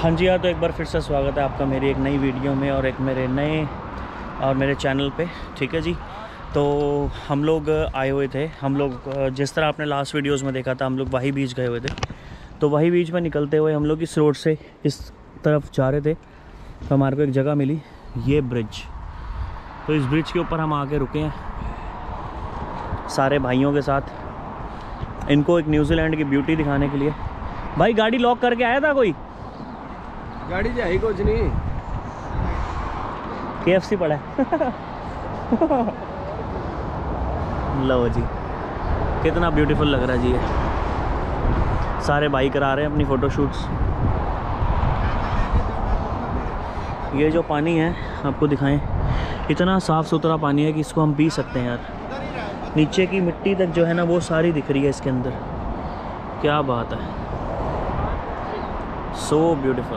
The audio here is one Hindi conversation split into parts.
हाँ जी यार, तो एक बार फिर से स्वागत है आपका मेरी एक नई वीडियो में और एक मेरे चैनल पे। ठीक है जी। तो हम लोग आए हुए थे, हम लोग जिस तरह आपने लास्ट वीडियोस में देखा था, हम लोग वाही बीच गए हुए थे। तो वाही बीच में निकलते हुए हम लोग इस रोड से इस तरफ जा रहे थे, तो हमारे को एक जगह मिली, ये ब्रिज। तो इस ब्रिज के ऊपर हम आके रुके हैं सारे भाइयों के साथ, इनको एक न्यूजीलैंड की ब्यूटी दिखाने के लिए। भाई गाड़ी लॉक करके आया था कोई? गाड़ी जाए कुछ नहीं, KFC पड़ा है। लो जी, कितना ब्यूटीफुल लग रहा है जी। ये सारे भाई करा रहे हैं अपनी फ़ोटोशूट्स। ये जो पानी है आपको दिखाएं, इतना साफ़ सुथरा पानी है कि इसको हम पी सकते हैं यार। नीचे की मिट्टी तक जो है ना वो सारी दिख रही है इसके अंदर। क्या बात है, सो ब्यूटीफुल।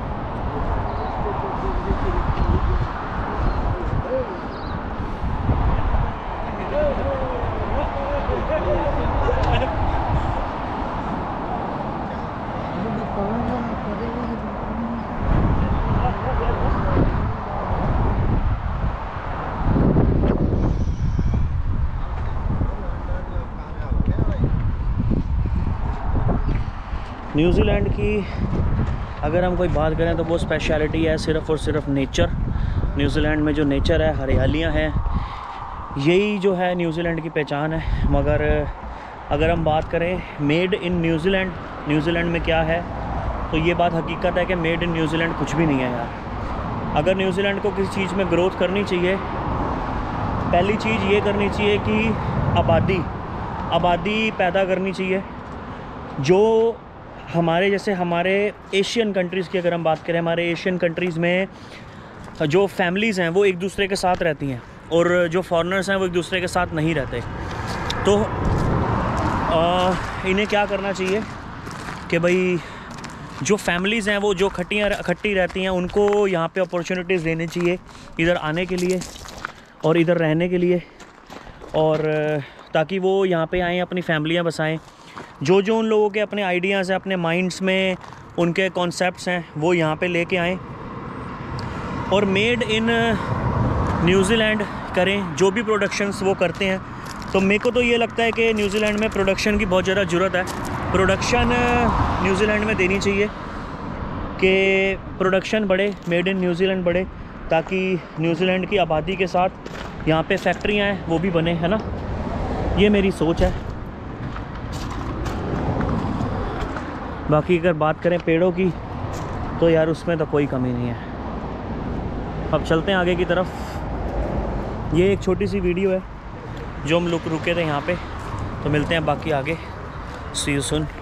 न्यूजीलैंड की अगर हम कोई बात करें तो वो स्पेशलिटी है सिर्फ़ और सिर्फ नेचर। न्यूजीलैंड में जो नेचर है, हरियालियाँ हैं, यही जो है न्यूजीलैंड की पहचान है। मगर अगर हम बात करें मेड इन न्यूजीलैंड, न्यूजीलैंड में क्या है, तो ये बात हकीकत है कि मेड इन न्यूजीलैंड कुछ भी नहीं है यार। अगर न्यूजीलैंड को किसी चीज़ में ग्रोथ करनी चाहिए, पहली चीज़ ये करनी चाहिए कि आबादी पैदा करनी चाहिए। जो हमारे जैसे हमारे एशियन कंट्रीज़ की अगर हम बात करें, हमारे एशियन कंट्रीज़ में जो फैमिलीज़ हैं वो एक दूसरे के साथ रहती हैं, और जो फॉरेनर्स हैं वो एक दूसरे के साथ नहीं रहते। तो इन्हें क्या करना चाहिए कि भाई जो फैमिलीज़ हैं वो जो इकट्ठी रहती हैं, उनको यहाँ पे अपॉर्चुनिटीज़ देनी चाहिए इधर आने के लिए और इधर रहने के लिए, और ताकि वो यहाँ पे आएँ, अपनी फैमिलियाँ बसाएं। जो जो उन लोगों के अपने आइडियाज़ हैं, अपने माइंड्स में उनके कॉन्सेप्ट्स हैं, वो यहाँ पे लेके आएँ और मेड इन न्यूजीलैंड करें जो भी प्रोडक्शंस वो करते हैं। तो मेरे को तो ये लगता है कि न्यूजीलैंड में प्रोडक्शन की बहुत ज़्यादा ज़रूरत है। प्रोडक्शन न्यूजीलैंड में देनी चाहिए कि प्रोडक्शन बढ़े, मेड इन न्यूजीलैंड बढ़े, ताकि न्यूजीलैंड की आबादी के साथ यहाँ पे फैक्ट्रियाँ हैं वो भी बने, है ना। ये मेरी सोच है। बाकी अगर बात करें पेड़ों की, तो यार उसमें तो कोई कमी नहीं है। अब चलते हैं आगे की तरफ। ये एक छोटी सी वीडियो है जो हम लोग रुके थे यहाँ पे, तो मिलते हैं बाकी आगे। See you soon.